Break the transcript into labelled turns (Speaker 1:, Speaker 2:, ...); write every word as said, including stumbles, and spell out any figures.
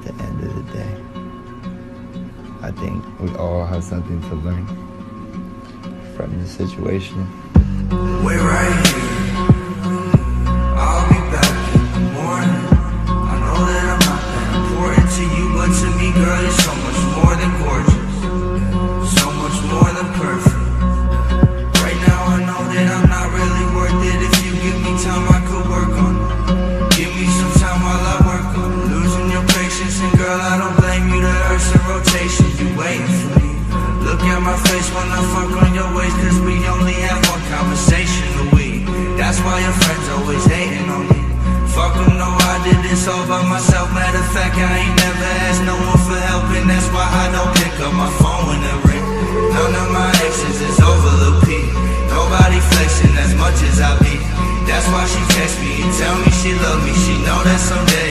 Speaker 1: the end of the day, I think we all have something to learn from this situation.
Speaker 2: We're right here. I'll be back in the morning. I know that I'm not that important to you, but to me, girl, you're so much more than gorgeous, so much more than perfect. Right now I know that I'm not really worth it. If you give me time, I could work on it. Give me some time while I work on it. Losing your patience, and girl, I don't blame you. The earth's in rotation, you waiting for me. Look at my face when I fuck on your waist, cause we only have one conversation a week. That's why your friends always hating on me. Fuck them, no, I did this all by myself. Matter of fact, I ain't never asked no one for help, and that's why I don't pick up my phone when it ring. None of my exes is over Lil P. Nobody flexing as much as I be. That's why she text me and tell me she love me. She know that someday